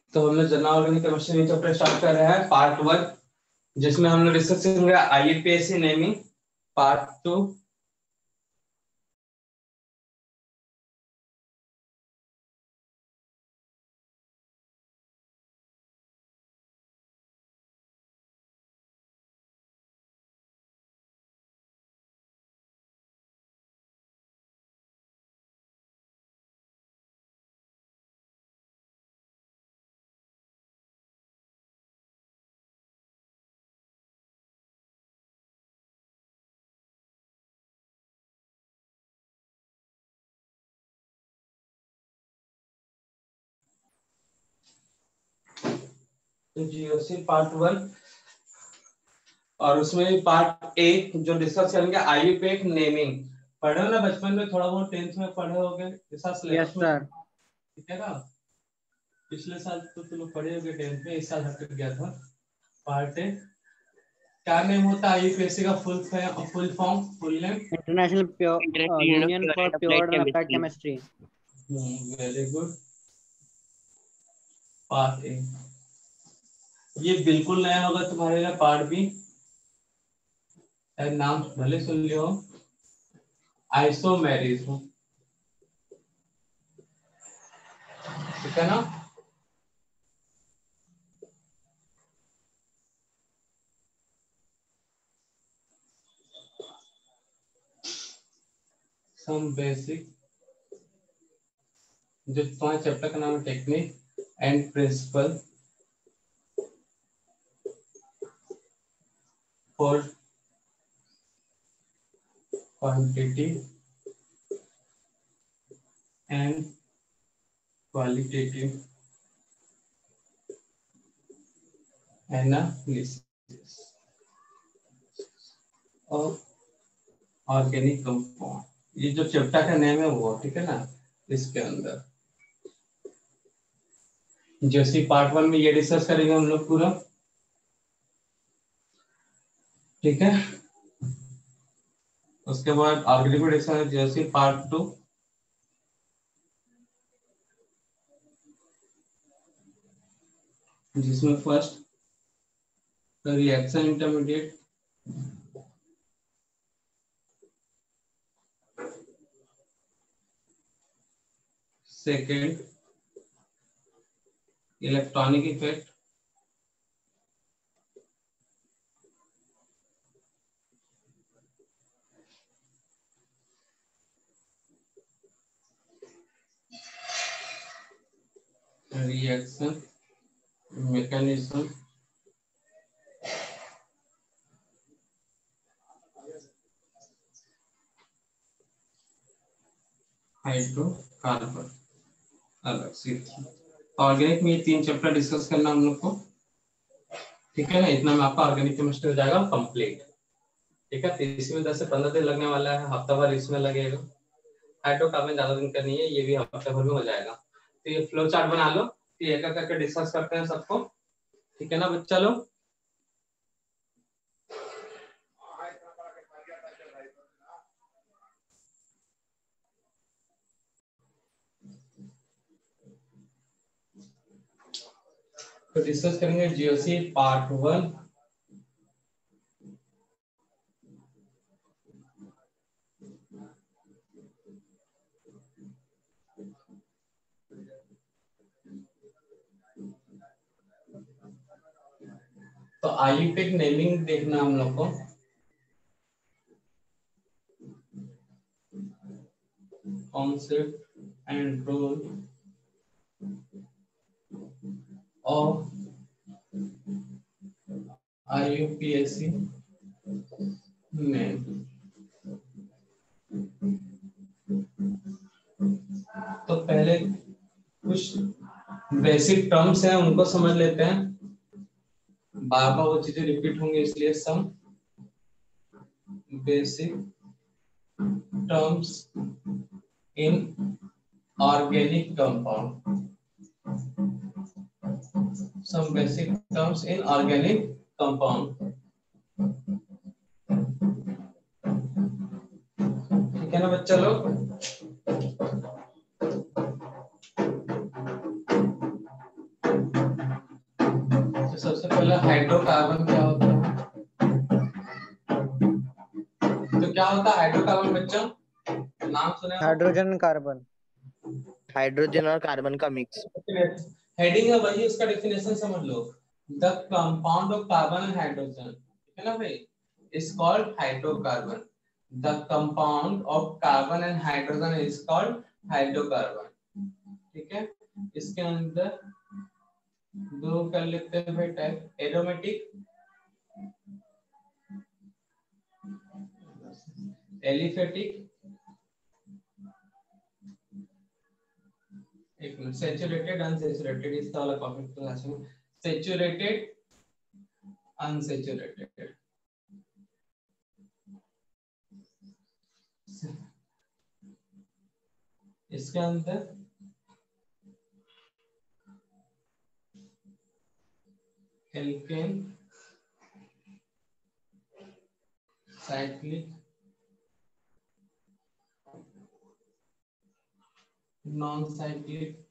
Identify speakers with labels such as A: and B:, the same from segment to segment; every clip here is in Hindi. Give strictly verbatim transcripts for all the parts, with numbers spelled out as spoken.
A: तो हम लोग general organic chemistry chapter start कर रहे हैं पार्ट वन, जिसमें हम लोग डिस्कस करेंगे IUPAC naming. Part two GOC part one, और उसमें पार्ट एक जो डिस्कस करेंगे आईयूपीएसी नेमिंग। पढ़े हो ना बचपन में, थोड़ा बहुत टेंथ में पढ़े होगे ऐसा सिलेबस में। ठीक है ना, पिछले साल तो तुम लोग पढ़े होगे टेंथ में, इस साल हट गया था। पार्ट ए क्या नेम होता है आईयूपीएसी का? Full full form, full name
B: international union for pure and applied chemistry.
A: Very good. Part A ये बिल्कुल नया होगा तुम्हारे लिए। पार्ट बी नाम भले सुन लियो, आइसोमेरिज्म। ठीक है ना। सम बेसिक, जो तुम्हारे चैप्टर का नाम है technique and principle for quantity and qualitative analysis और ऑर्गेनिक कंपाउंड। ये जो चैप्टर का नेम है वो, ठीक है ना। इसके अंदर जैसे पार्ट वन में ये डिस्कस करेंगे हम लोग पूरा, ठीक है। उसके बाद ऑर्गेनिक में डिस्कस जैसे पार्ट टू, जिसमें first reaction intermediate, second electronic effect, reaction mechanism, hydrocarbon अलग से। ऑर्गेनिक में ये तीन चैप्टर डिस्कस करना हम लोग को, ठीक है ना। इतना में आपका ऑर्गेनिक केमिस्ट्री हो जाएगा कंप्लीट। ठीक है, तो इसमें दस से पंद्रह दिन लगने वाला है, हफ्ता भर इसमें लगेगा। हाइड्रोकार्बन ज्यादा दिन का नहीं है, ये भी हफ्ते भर में हो जाएगा। तो ये फ्लो चार्ट बना लो, तो एक एक करके डिस्कस करते हैं सबको, ठीक है ना बच्चा लोग। तो डिस्कस करेंगे जीओसी पार्ट वन। तो आईयूपीएसी नेमिंग देखना हम लोग को। Concept and role of IUPAC name. तो पहले कुछ बेसिक टर्म्स हैं, उनको समझ लेते हैं। बार बार वो चीजें रिपीट होंगी, इसलिए some basic terms in organic compound. Some basic terms in organic compound, ठीक है ना बच्चा लोग। पहले हाइड्रोकार्बन क्या होता है? तो क्या होता है हाइड्रोकार्बन बच्चों? नाम सुने हो?
B: हाइड्रोजन कार्बन,
C: हाइड्रोजन और कार्बन का मिक्स।
A: हेडिंग है वही, उसका डेफिनेशन समझ लो। The compound of carbon and hydrogen, ठीक है ना भाई, is called hydrocarbon. The compound of carbon and hydrogen is called hydrocarbon, ठीक है। इसके अंदर दो कर लेते हैं भाई टाइप, एरोमेटिक, एलिफेटिक, एक मिनट, सैचुरेटेड अनसैचुरेटेड, इसका वाला कॉपी क्लास में, सैचुरेटेड अनसैचुरेटेड, इसके अंदर एल्केन, साइक्लिक, नॉन साइक्लिक,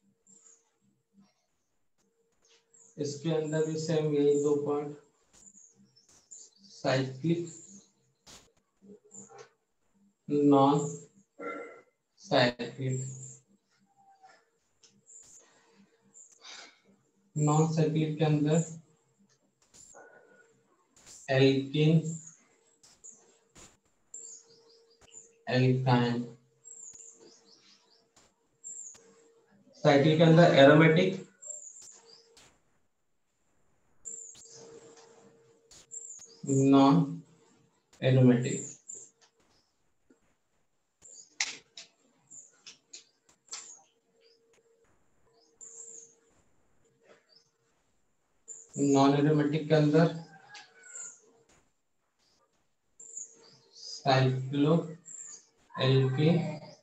A: इसके अंदर भी सेम यही दो point, cyclic, non cyclic. Non cyclic के अंदर एल्किन, एल्काइन, साइक्लिक के अंदर aromatic, non aromatic. Non aromatic के अंदर cyclo alkene,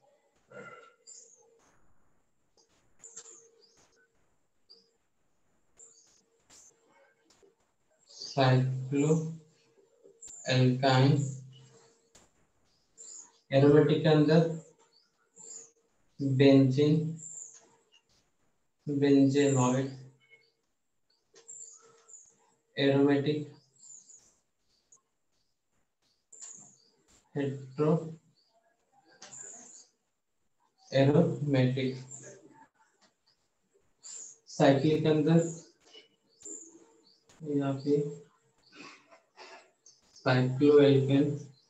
A: cyclo alkyne, aromatic के अंदर benzene, benzenoid, aromatic, hetero aromatic. Cyclic के अंदर यहाँ पे साइक्लो एल्केन,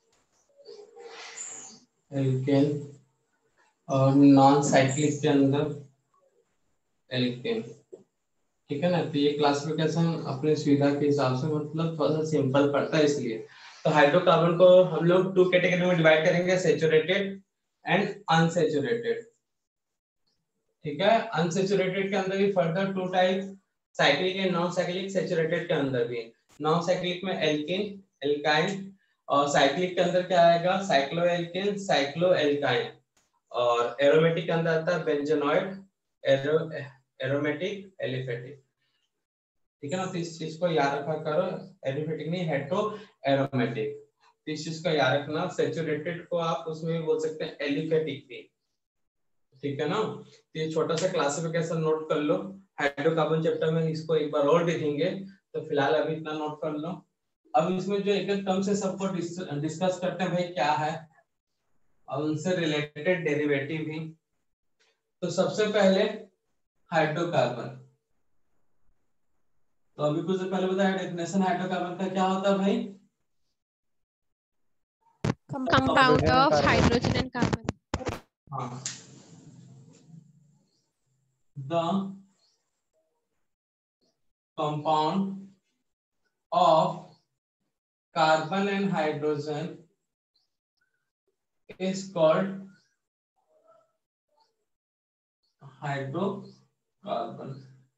A: एल्केन, और नॉन साइक्लिक के अंदर एल्केन, ठीक है ना। तो ये क्लासिफिकेशन अपने सुविधा के हिसाब से मतलब थोड़ा सा सिंपल पड़ता है इसलिए। तो हाइड्रोकार्बन को हम लोग टू कैटेगरी में डिवाइड करेंगे, सैचुरेटेड एंड अनसैचुरेटेड, ठीक है। अनसैचुरेटेड के अंदर भी further two type, cyclic and non cyclic. Saturated के अंदर भी नॉन साइक्लिक में एल्किन, एल्काइन, और साइक्लिक के अंदर क्या आएगा, साइक्लो एल्किन, साइक्लो एल्काइन, और एरोमेटिक के अंदर आता है बेंजेनॉइड, एरो एरोमेटिक, एलिफेटिक, ठीक है ना। तो इस चीज को याद रखा करो, एलिफेटिक नहीं, हेट्रो एरोमेटिक, तो इस चीज को याद रखना। सैचुरेटेड को आप उसमें भी बोल सकते हैं एलिफेटिक भी, ठीक है ना। तो ये छोटा सा क्लासिफिकेशन नोट कर लो, हाइड्रोकार्बन चैप्टर में इसको एक बार और देखेंगे, तो फिलहाल अभी इतना नोट कर लो। अब इसमें जो एक एक टर्म से सबको डिस्कस करते हैं भाई क्या है, और उनसे रिलेटेड डेरिवेटिव भी। तो सबसे पहले हाइड्रोकार्बन, तो अभी कुछ पहले बताया डेफिनेशन हाइड्रोकार्बन का क्या होता है भाई,
D: compound of hydrogen and carbon.
A: हाँ, the compound of carbon and hydrogen is called hydrocarbon,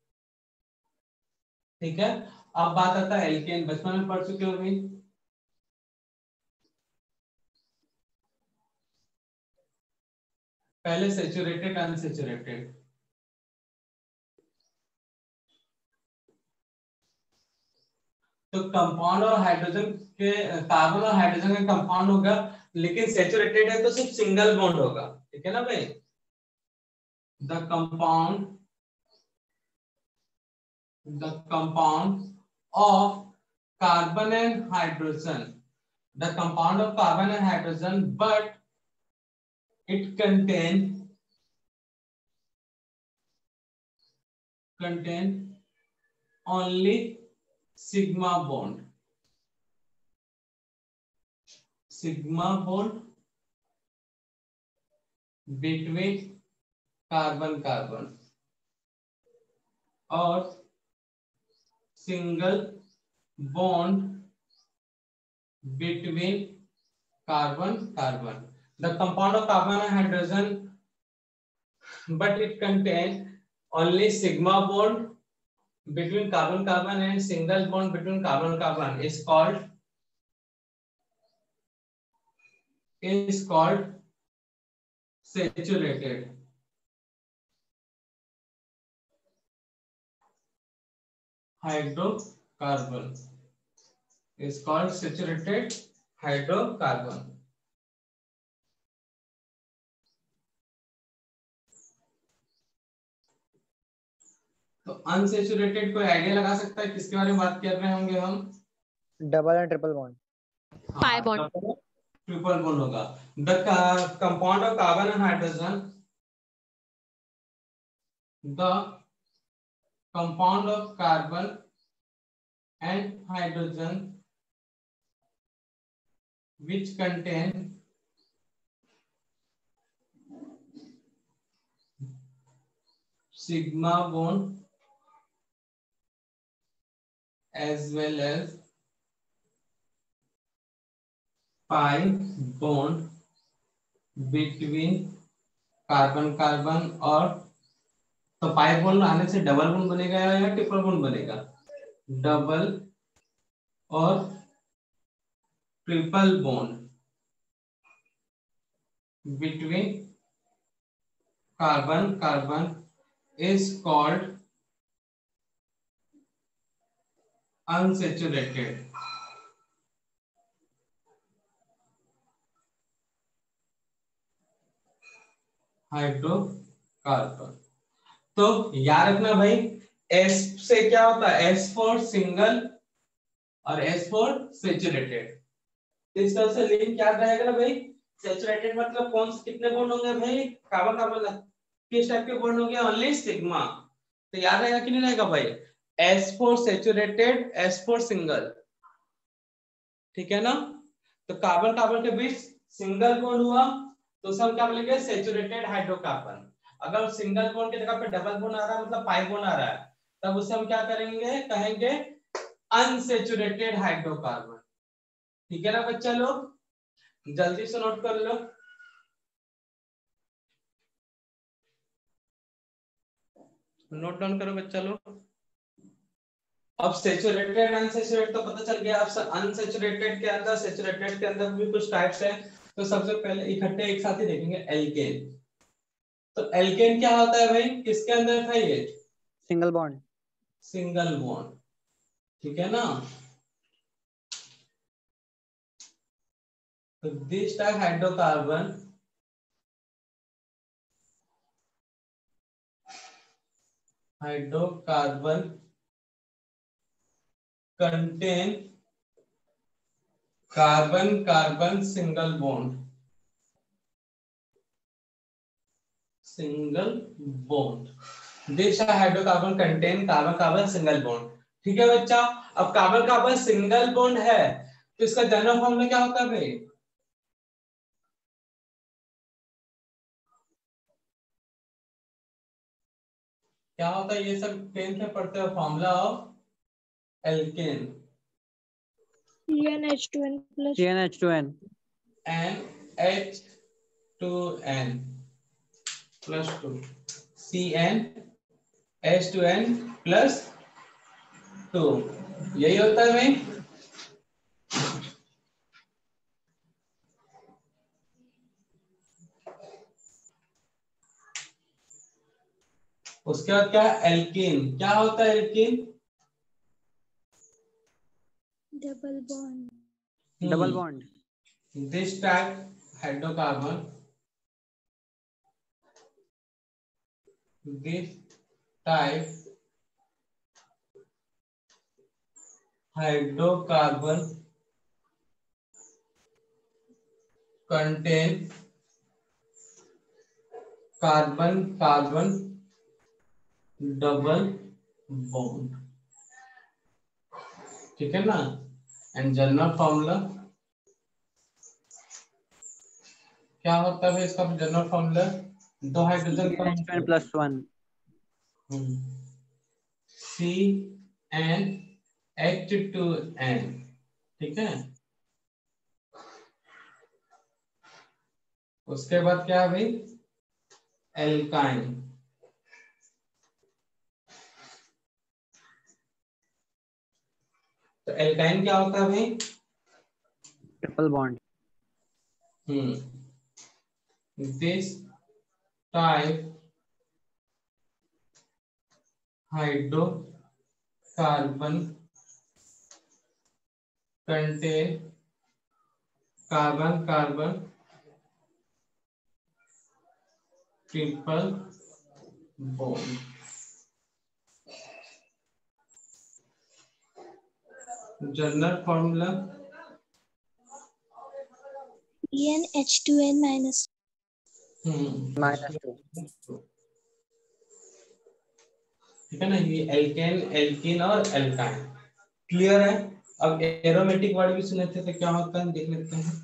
A: ठीक है। अब बात आता है एल्केन, बचपन में पढ़ चुके हो भाई, पहले सैचुरेटेड अनसैचुरेटेड, तो कंपाउंड और हाइड्रोजन के, कार्बन और हाइड्रोजन का कंपाउंड होगा, लेकिन सैचुरेटेड है तो सिर्फ सिंगल बॉन्ड होगा, ठीक है ना भाई। The compound the compound of carbon and hydrogen, the compound of carbon and hydrogen, but it contain contain only sigma bond. Sigma bond between carbon carbon और single bond between carbon carbon. The compound of carbon and hydrogen, but it contains only sigma bond between carbon carbon and single bond between carbon carbon is called is called saturated. Hydrocarbon is called saturated hydrocarbon. तो अनसेचुरेटेड कोई आइडिया लगा सकता है किसके बारे में बात कर रहे होंगे हम?
B: Double and triple bond.
D: pi bond.
A: Triple bond होगा. The compound of carbon and hydrogen, the compound of carbon and hydrogen which contain sigma bond as well as pi bond between carbon carbon और तो पाई बॉन्ड आने से डबल बॉन्ड बनेगा या ट्रिपल बॉन्ड बनेगा? डबल और triple bond between carbon carbon is called unsaturated. Hydrocarbon. तो याद रखना भाई, S से क्या होता है? S फॉर सिंगल और S फॉर सैचुरेटेड. इस तरह से लिंक याद रहेगा ना भाई. सैचुरेटेड मतलब कौन से कितने बॉन्ड होंगे भाई? कार्बन कार्बन किस टाइप के बॉन्ड होंगे? Only sigma. तो याद रहेगा कि नहीं रहेगा भाई? S for saturated, S for single. ठीक है ना? तो कार्बन कार्बन के बीच सिंगल बॉन्ड हुआ तो उसे हम क्या बोलेंगे? Saturated hydrocarbon. अगर सिंगल बॉन्ड की जगह पे डबल बॉन्ड आ रहा है मतलब पाई बॉन्ड आ रहा है, तब उसे हम क्या करेंगे? कहेंगे अनसैचुरेटेड हाइड्रोकार्बन. ठीक है ना बच्चा लोग? जल्दी से नोट कर लो. नोट डाउन करो बच्चा लोग. अब सैचुरेटेड अनसैचुरेटेड तो पता चल गया. अब अनसैचुरेटेड के अंदर सैचुरेटेड के अंदर भी कुछ टाइप्स हैं. तो सबसे पहले इकट्ठे एक साथ ही देखेंगे एल्केन. तो एल्केन क्या होता है भाई? किसके अंदर था ये?
B: Single bond.
A: Single bond. ठीक है ना? तो this type hydrocarbon hydrocarbon contain carbon carbon single bond. Single bond. This hydrocarbon contain carbon carbon single bond. ठीक है बच्चा? अब कार्बन कार्बन सिंगल बॉन्ड है तो इसका जनरल फॉर्मूला क्या होता है भाई? क्या होता है? ये सब टेंथ में पढ़ते हो. Formula of alkane.
D: C N H two N plus
B: C N H two N.
A: N H two N plus two. C N H two N plus two. यही होता है भाई. उसके बाद क्या? एल्कीन. क्या होता है alkene?
D: double bond.
B: Double bond.
A: This type hydrocarbon, this type hydrocarbon contain carbon carbon double bond, ठीक है ना। एंड जनरल फॉर्मूला क्या होता है इसका? जनरल फॉर्मूला दो हाइड्रोजन का
B: plus one
A: C N H two N, ठीक है। उसके बाद क्या है भाई? एल्काइन, तो एल्काइन क्या होता है भाई?
B: Triple bond.
A: Hmm this type hydrocarbon contain carbon carbon triple bond. General formula
D: C n H two n minus
B: minus two.
A: ठीक है ना। ये एल्केन, एल्कीन और एल्काइन क्लियर है। अब एरोमेटिक वर्ड भी सुने थे तो क्या होता है देख लेते हैं।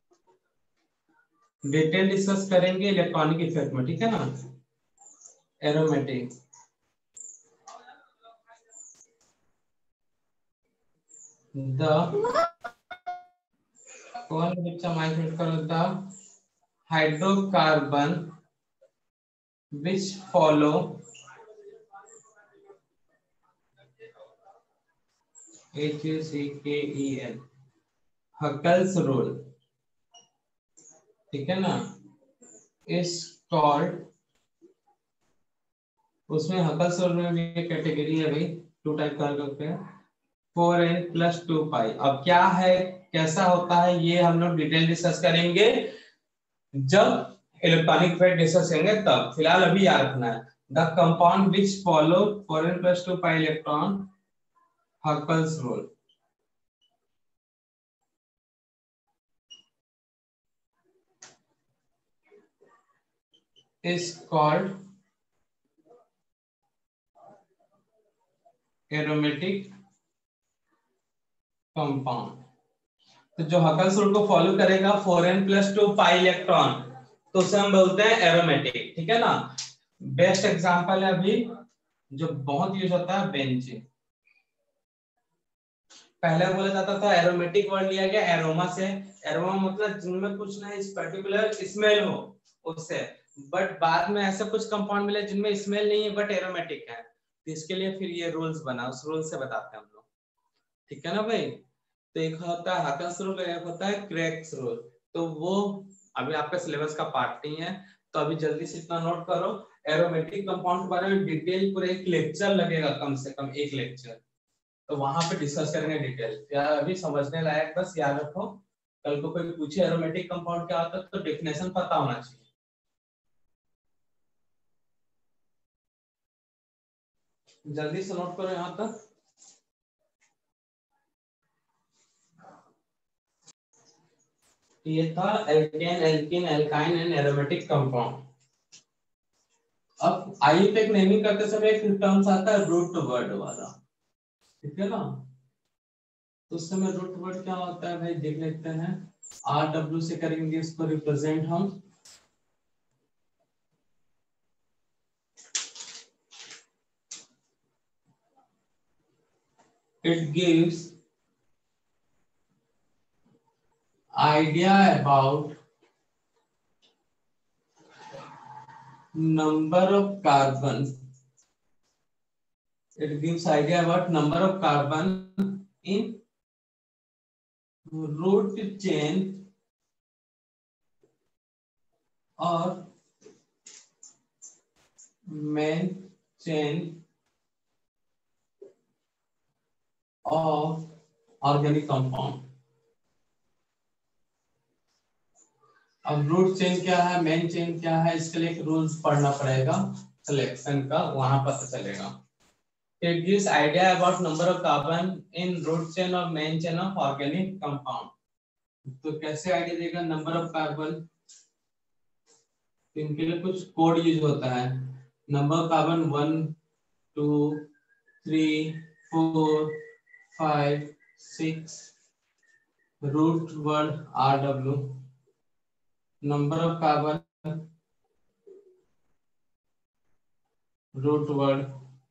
A: डिटेल डिस्कस करेंगे इलेक्ट्रॉनिक इफेक्ट में, ठीक है ना। एरोमेटिक द कौन बच्चा माइक म्यूट करो। The hydrocarbon which follow H U C K E L Huckel's rule, ठीक है ना, इज कॉल्ड। उसमें हकल्स रूल में भी एक कैटेगरी है भाई, टू टाइप का करते हैं, four N plus two pi. अब क्या है, कैसा होता है, ये हम लोग डिटेल डिस्कस करेंगे जब इलेक्ट्रॉनिक इफेक्ट डिस्कस करेंगे तब। फिलहाल अभी याद रखना है the compound which follow four N plus two pi electron Huckel's rule. is called aromatic compound. तो जो हकल्स रूल को फॉलो करेगा four N plus two pi electron, तो उसे हम बोलते हैं एरोमेटिक, ठीक है ना। बेस्ट एग्जांपल है अभी जो बहुत यूज होता है बेंजीन। पहले बोला जाता था एरोमेटिक वर्ड लिया गया एरोमा से। एरोमा मतलब जिनमें कुछ ना इस पर्टिकुलर स्मेल हो उससे, बट बाद में ऐसे कुछ कंपाउंड मिले जिनमें स्मेल नहीं है बट एरोमेटिक है, तो इसके लिए फिर ये रूल्स बना, उस रूल से बताते हैं हम लोग, ठीक है ना भाई। तो एक होता है हकल्स रूल, एक होता है क्रेक्स रूल। तो वो अभी आपका सिलेबस का पार्ट नहीं है, तो अभी जल्दी से इतना नोट करो। एरोमेटिक कंपाउंड के बारे में डिटेल पूरा एक लेक्चर लगेगा, कम से कम एक लेक्चर, तो वहां पे डिस्कस करेंगे डिटेल। यार अभी समझने लायक बस याद रखो, कल को कोई पूछे एरोमेटिक कंपाउंड क्या होता है तो डेफिनेशन पता होना चाहिए। जल्दी से नोट करो यहाँ तक। ये था alkane, alkene, alkyne and aromatic compound. अब आई पे नेमिंग करते समय एक टर्म्स आता है रूट वर्ड वाला, ठीक है ना। तो उस समय रूट वर्ड क्या होता है भाई देख लेते हैं। आर डब्ल्यू से करेंगे इसको रिप्रेजेंट हम। It gives idea about number of carbon. It gives idea about number of carbon in root chain or main chain of organic compound. अब रूट चेन क्या है, मेन चेन क्या है, इसके लिए एक रूल्स पढ़ना पड़ेगा सिलेक्शन का, वहां पता चलेगा। It gives idea about number of carbon in root chain or main chain of organic compound. तो कैसे आइडिया देगा नंबर ऑफ कार्बन? इनके लिए कुछ कोड यूज होता है. Number of carbon one two three four five six, root word R W, number of carbon root word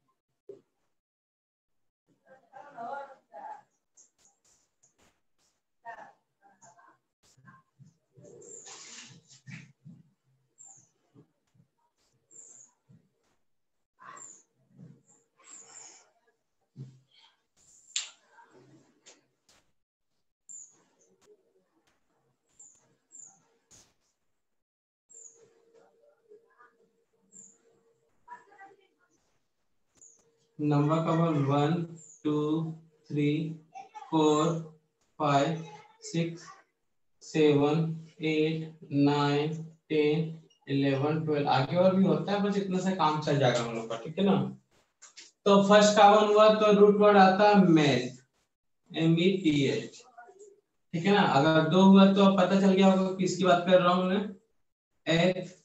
A: number carbon one two three four five six seven eight nine ten eleven twelve, आगे और भी होता है, बस इतना से काम चल जाएगा हम लोग का. ठीक है ना. तो फर्स्ट कार्बन हुआ तो रूट वर्ड आता है meth, M E T H. ठीक है ना. अगर दो हुआ तो पता चल गया होगा किसकी बात कर रहा हूं मैं. एथ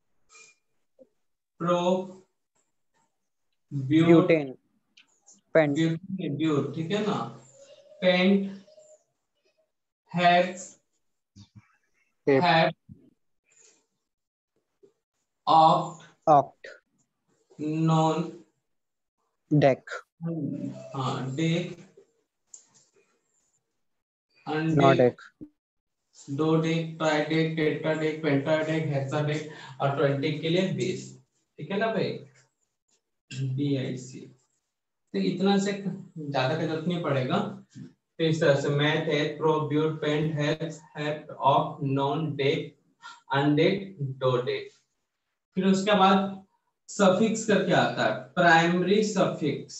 A: प्रो
B: ब्यूटेन, पेंट,
A: ब्यूट. ठीक है ना. Pent, hex, hept, oct,
B: oct,
A: non,
B: dec,
A: हाँ डेक,
B: नॉडेक,
A: दो डेक, ट्राइडेक, टेट्राडेक, पेंटाडेक, हेक्साडेक और ट्वेंटी के लिए बीस. ठीक है ना भाई. D I C. तो इतना से ज्यादा का जरूरत नहीं पड़ेगा. तो इस तरह से मैथ है, pro, but, pent, hex, hept, oct, non, deck, अनडेक, डोडेक. फिर उसके बाद सफिक्स करके आता है, प्राइमरी सफिक्स.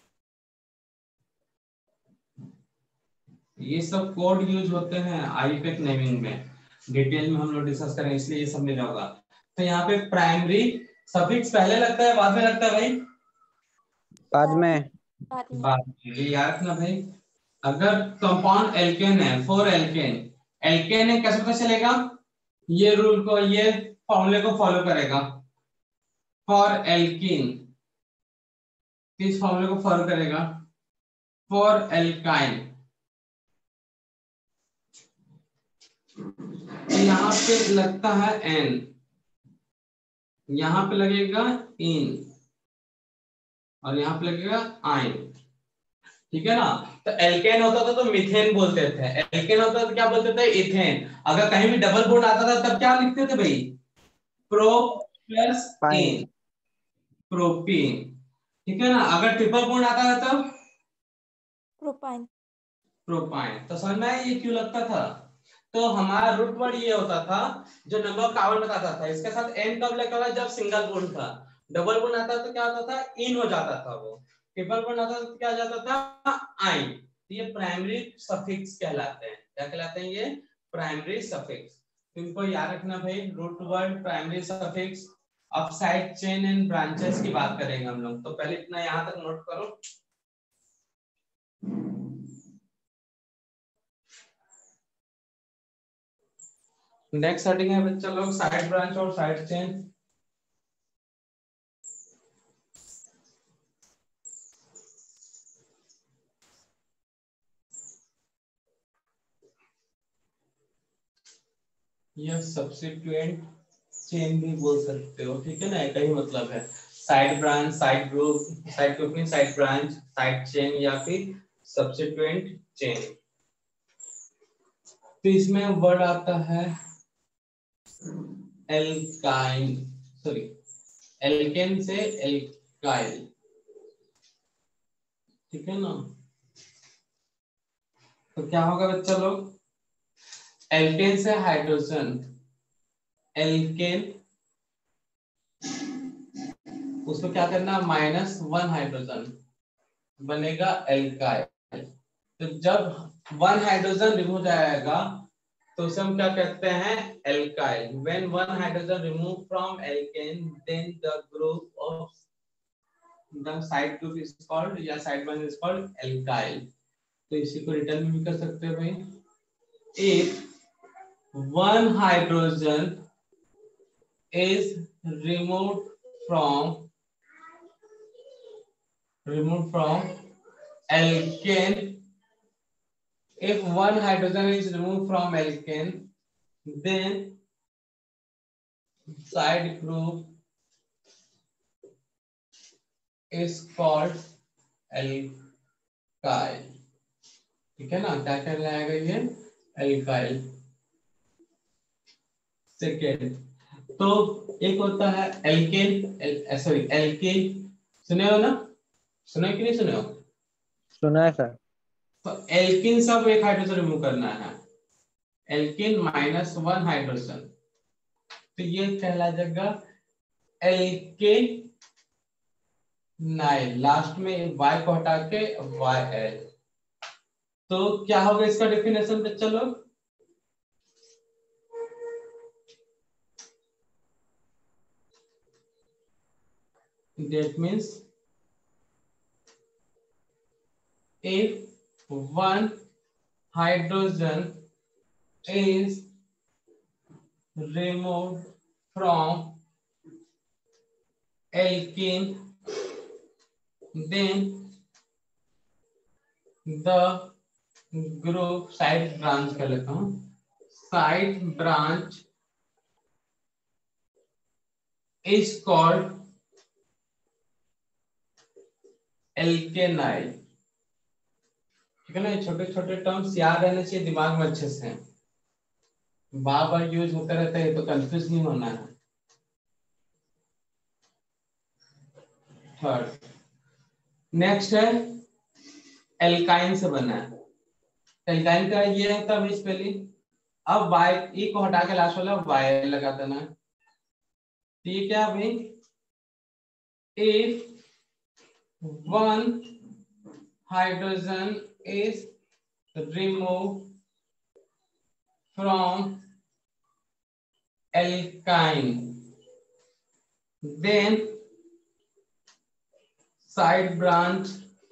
A: ये सब कोड यूज होते हैं आईयूपैक नेमिंग में. डिटेल में हम लोग डिस्कस करेंगे इसलिए ये सब नहीं होगा. तो यहाँ पे प्राइमरी सफिक्स पहले लगता है बाद में लगता है भाई?
B: बाद में.
A: बाद में. ये याद रखना भाई. अगर कंपाउंड एल्केन है, फोर एल्केन, एल्केन है, कैसे पता चलेगा? ये रूल को, ये फॉर्मूले को फॉलो करेगा. फॉर एल्कीन, किस फॉर्मूले को फॉलो करेगा? For alkyne. यहाँ पे लगता है एन, यहाँ पे लगेगा इन और यहाँ पे लगेगा आइन. ठीक है ना. तो एल्केन होता था तो मीथेन बोलते थे, एल्केन होता था तो क्या बोलते थे? इथेन. अगर कहीं भी डबल बॉन्ड आता था तब क्या लिखते थे भाई? Pro plus ene, propene. ठीक है ना. अगर ट्रिपल बॉन्ड आता था तब
D: प्रोपाइन.
A: प्रोपाइन. तो समझ में आया ये क्यों लगता था? तो हमारा रूट वर्ड ये होता था जो नंबर ऑफ कार्बन बताता था. इसके साथ एन कब लगा हुआ? जब सिंगल बॉन्ड था. डबल बॉन्ड आता तो क्या होता था? इन हो जाता था वो. ट्रिपल बॉन्ड आता तो क्या हो जाता था? आइन. ये प्राइमरी सफिक्स कहलाते हैं. क्या कहलाते हैं ये? Primary suffix. इनको याद रखना भाई. Root word, primary suffix. अब साइड चेन एंड ब्रांचेस की बात करेंगे हम लोग. तो पहले इतना यहां तक नोट करो. नेक्स्ट हेडिंग है बच्चा लोग साइड ब्रांच और साइड चेन. यह सब्स्टिट्यूएंट चेन भी बोल सकते हो. ठीक है ना. एक ही मतलब है. Side branch, side group, side group में साइड ब्रांच, साइड चेन या फिर सब्स्टिट्यूएंट चेन. तो इसमें वर्ड आता है एल्काइन, सॉरी एल्केन से एल्काइल. ठीक है ना. तो क्या होगा बच्चा लोग? एल्केन से हाइड्रोजन, एल्केन, उसको क्या करना? माइनस वन हाइड्रोजन, बनेगा एल्काइल. तो जब वन हाइड्रोजन रिमूव जाएगा तो उसे हम क्या कहते हैं? Alkyl. When one hydrogen remove from alkane then the group of the side group is called या side bond is called alkyl. तो इसी को रिटर्न में भी कर सकते हो भाई। If one hydrogen is removed from removed from alkane, if one hydrogen is removed from alkane, then side group is called alkyl। ठीक है ना, क्या कहलाएगा ये, एल्काइल। सेकेंड तो एक होता है एल्केन, सॉरी एल्केन, सुने हो ना, सुने कि नहीं सुने हो?
B: सुना है सर।
A: तो एल्केन सब एक हाइड्रोजन रिमूव करना है, एल्केन माइनस वन हाइड्रोजन, तो ये कहला जाएगा एल्केन नाइल। लास्ट में वाई को हटा के वाई एल। तो क्या होगा इसका डेफिनेशन पे चलो, that means if one hydrogen is removed from alkene, then the group side branch कर लेता हूँ, side branch is called alkenyl. ठीक है ना, छोटे छोटे टर्म्स याद रहने चाहिए दिमाग में अच्छे से, बार बार यूज होता रहता है तो कंफ्यूज नहीं होना है। थर्ड नेक्स्ट है एल्काइन से बना है। एल्काइन का ये होता है स्पेलिंग, अब वाई ई को हटा के लास्ट वाला वाई लगा देना। ठीक है भाई, if one hydrogen is removed from alkyne, then side branch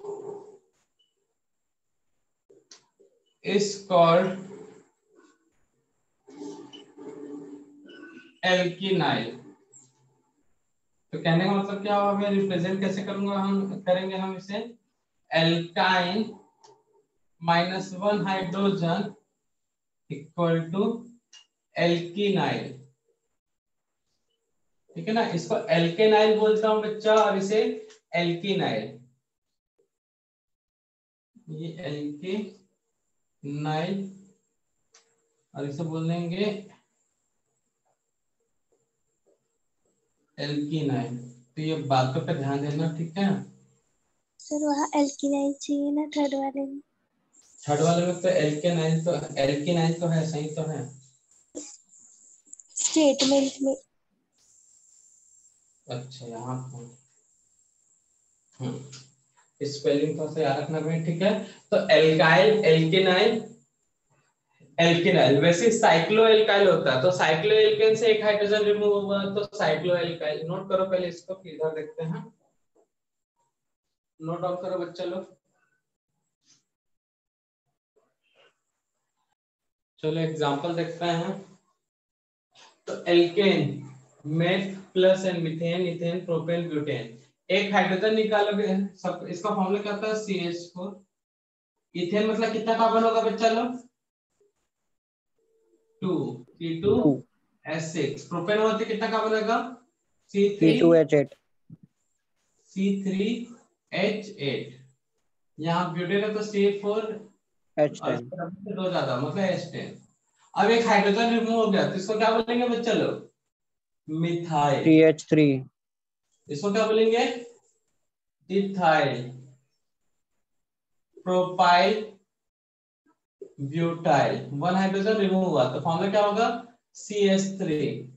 A: is called alkenyl। तो कहने का मतलब क्या होगा, रिप्रेजेंट कैसे करूंगा, हम करेंगे हम इसे alkyne minus one hydrogen equal to alkenyl. ठीक है ना, इसको एल्केनाइल बोलता हूं बच्चा, और इसे एल्कीनाइल, ये एल्केनाइल, और इसे बोल देंगे एल्कीनाइल। तो ये बातों पे ध्यान देना, ठीक है
D: सर वहाँ एल्कीनाइल चाहिए ना थर्ड वाले में?
A: थर्ड वाले में तो एल्केनाइल, तो एल्कीनाइल तो है, सही तो है
D: स्टेटमेंट में।
A: अच्छा यहाँ हम्म स्पेलिंग थोड़ा सा याद रखना भाई, ठीक है। तो एल्काइल, एल्केनाइल, एल्केनाइल, वैसे साइक्लो एल्काइल होता है, तो साइक्लो एल्केन से एक हाइड्रोजन रिमूव हुआ तो साइक्लो एल्काइल। नोट करो पहले इसको, इधर देखते हैं, नोट डाउन करो बच्चा लोग। चलो एग्जांपल देखते हैं। तो alkane meth plus and methane, ethane, propane, butane, एक हाइड्रोजन निकालोगे सब, इसका फॉर्मूला क्या होता है, सी एच फोर। इथेन मतलब कितना कार्बन होगा बच्चा लोग, two, C two H six. Propane होते कितना कार्बन होगा, C three
B: H eight,
A: C three H eight. यहाँ ब्यूटेन है तो सी फोर
B: एच टेन,
A: दो ज्यादा मतलब एच टेन। अब एक हाइड्रोजन रिमूव हो गया तो इसको क्या बोलेंगे बच्चा लोग, मिथाइल।
B: सी एच थ्री,
A: इसको क्या बोलेंगे, ethyl. Propyl, butyl, one hydrogen remove हुआ तो फॉर्मूला क्या होगा, सी एच थ्री।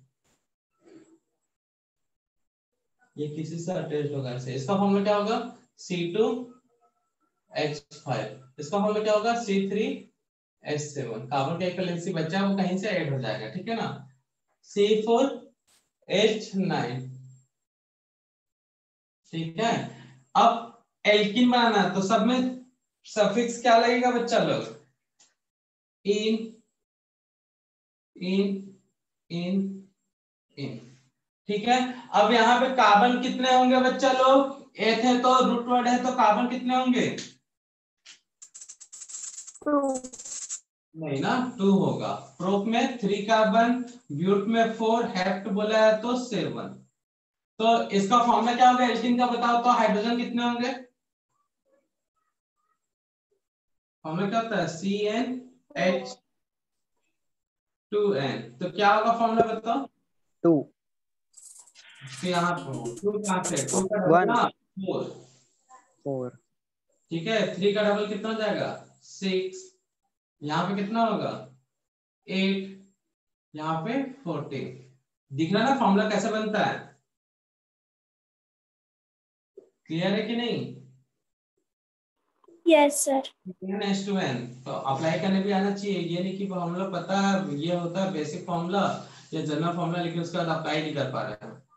A: ये किसी से अटैच होगा ऐसे, इसका फॉर्मूला क्या होगा, सी टू एच फाइव। इसका फॉर्मूला क्या होगा, C three H seven. Carbon का वैलेंसी बचा है वो कहीं से ऐड हो जाएगा, ठीक है ना। सी फोर एच नाइन, ठीक है। अब एल्किन बनाना है तो सब में सफिक्स क्या लगेगा बच्चा लोग, इन इन इन इन, ठीक है। अब यहाँ पे कार्बन कितने होंगे बच्चा लोग, एथ है तो रूट वर्ड है तो कार्बन कितने होंगे, नहीं ना, टू होगा। प्रोप में थ्री कार्बन, ब्यूट में फोर, हेप्ट बोला है तो सेवन। तो इसका फॉर्मूला क्या होगा एल्किन का, बताओ तो हाइड्रोजन कितने होंगे, फॉर्मूला क्या होता है, C N H two N. तो क्या होगा फॉर्मूला बताओ,
B: टू
A: तो यहाँ पे टू कहां से, टू का डबल ना फोर,
B: फोर
A: ठीक है। थ्री का डबल कितना हो जाएगा, सिक्स, यहाँ पे कितना होगा, एट, यहाँ पे फोर्टीन। दिख रहा ना फॉर्मूला कैसे बनता है, क्लियर है कि नहीं,
D: yes sir.
A: N S two N तो अप्लाई करने भी आना चाहिए, ये नहीं कि फॉर्मूला पता है, ये होता है बेसिक फॉर्मूला या जनरल फॉर्मूला, लेकिन उसके बाद अप्लाई नहीं कर पा रहे हैं।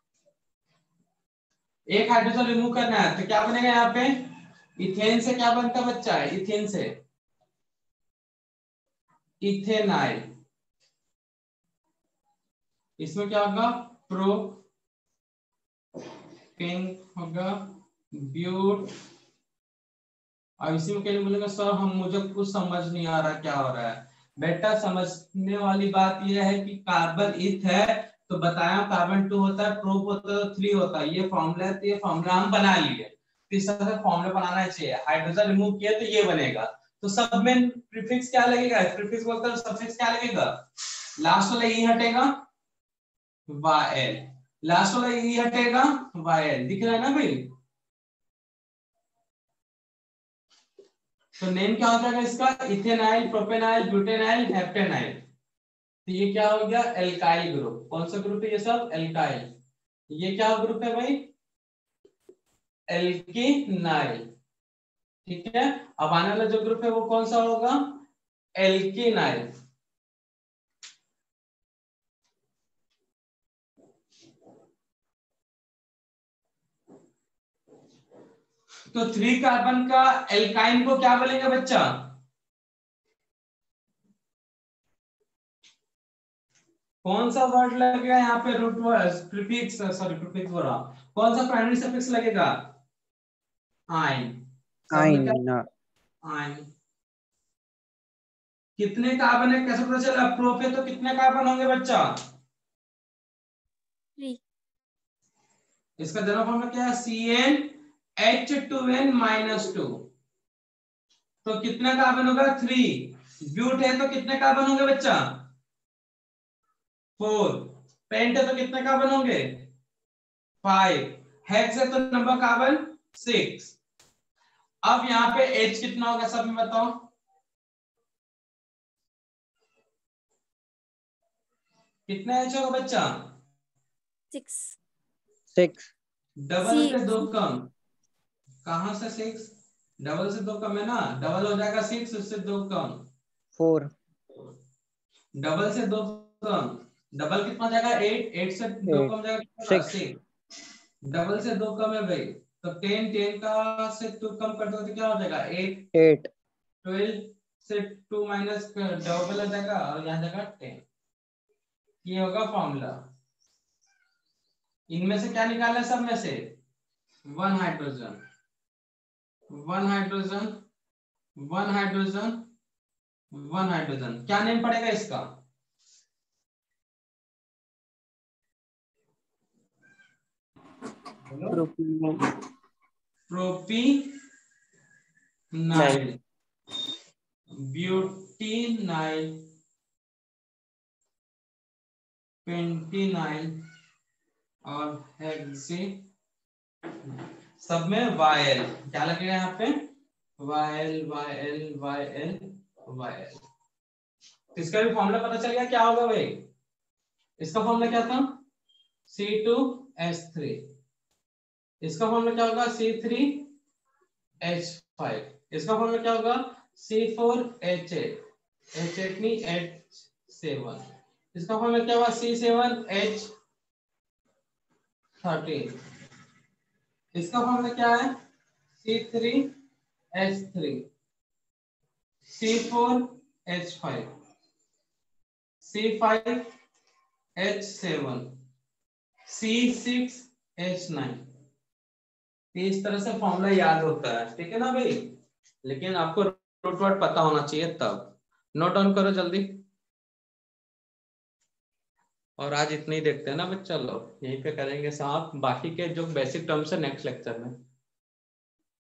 A: एक हाइड्रोजन रिमूव करना है तो क्या बनेगा यहाँ पे, इथेन से क्या बनता है बच्चा, इथेन से इथेनाइल, इसमें क्या होगा, प्रोपेन होगा, ब्यूट, और इसी में क्या बोलेगा, सर हम मुझे कुछ समझ नहीं आ रहा क्या हो रहा है। बेटा समझने वाली बात यह है कि कार्बन इथ है तो बताया कार्बन टू होता है, प्रोप होता है, थ्री होता है, ये फॉर्मूला है, तो ये फॉर्मूला हम बना लिए। तो इस तरह से फॉर्मूला बनाना चाहिए। हाइड्रोजन रिमूव किया तो ये बनेगा, तो सब में प्रीफिक्स क्या लगेगा, प्रीफिक्स बोलते हैं, सफिक्स क्या लगेगा, लास्ट वाला ई हटेगा वाई, लास्ट वाला ई हटेगा वाई, दिख रहा है ना भाई। तो नेम क्या हो जाएगा इसका, इथेनाइल, प्रोपेनाइल, ब्यूटेनाइल, हेप्टेनाइल। तो ये क्या हो गया, एल्काइल ग्रुप। कौन सा ग्रुप है ये सब, एल्काइल। ये क्या ग्रुप है भाई, एल्किनाइल, ठीक है। अब आने वाला जो ग्रुप है वो कौन सा होगा, एल्किनाइल। तो थ्री कार्बन का एल्काइन को क्या बोलेंगे बच्चा, कौन सा वर्ड लगेगा यहाँ पे, root word, prefix, sorry prefix बोल रहा हूं, कौन सा प्राइमरी सफिक्स लगेगा, आइन। सब में क्या, आइन। कितने कार्बन है कैसे पता चला, प्रोप है तो कितने कार्बन होंगे बच्चा,
D: थ्री।
A: इसका जनरल फॉर्मूला क्या है, C N H two N minus two. तो कितना कार्बन होगा, थ्री। ब्यूट है तो कितने कार्बन होंगे बच्चा, फोर। पेंट है तो कितने कार्बन होंगे, फाइव। हेक्स है तो नंबर कार्बन सिक्स। अब यहाँ पे H कितना होगा सब में बताओ, कितना H होगा बच्चा,
D: सिक्स।
B: सिक्स
A: डबल से दो कम, कहां से सिक्स, डबल से दो कम है ना, डबल हो जाएगा सिक्स, उससे दो कम
B: फोर
A: डबल से दो कम, डबल कितना हो जाएगा एट, एट से दो
B: एट
A: कम जाएगा
B: सिक्स
A: डबल से दो कम है भाई, तो टेन, टेन का से टू कम कर दो तो क्या हो जाएगा एट,
B: एट
A: ट्वेल्व से टू माइनस डबल हो जाएगा और यहाँ जाएगा टेन। ये होगा फॉर्मूला। इनमें से क्या निकालना है, सब में से one hydrogen, one hydrogen, one hydrogen, one hydrogen. क्या नेम पड़ेगा इसका, प्रोपीनाइल, ब्यूटीनाइल, पेंटीनाइल और हेक्सी। सब में वायल, क्या लगेगा यहाँ पे, वायल वायल वायल वायल। इसका भी फॉर्मूला पता चल गया क्या होगा भाई, इसका फॉर्मूला क्या था, सी टू एच थ्री। इसका फॉर्मूला क्या होगा, सी थ्री एच फाइव। इसका फॉर्मूला क्या होगा, C four H eight, H eight नहीं एच सेवन। इसका फॉर्मूला क्या होगा, सी सेवन एच थर्टीन। इसका फॉर्मूला क्या है, C three H three, C four H five, C five H seven, C six H nine. इस तरह से फॉर्मूला याद होता है, ठीक है ना भाई। लेकिन आपको रूट वर्ड पता होना चाहिए तब। नोट डाउन करो जल्दी। और आज इतना ही देखते हैं ना बच्चा लोग, यहीं पे करेंगे साहब, बाकी के जो बेसिक टर्म्स है नेक्स्ट लेक्चर में।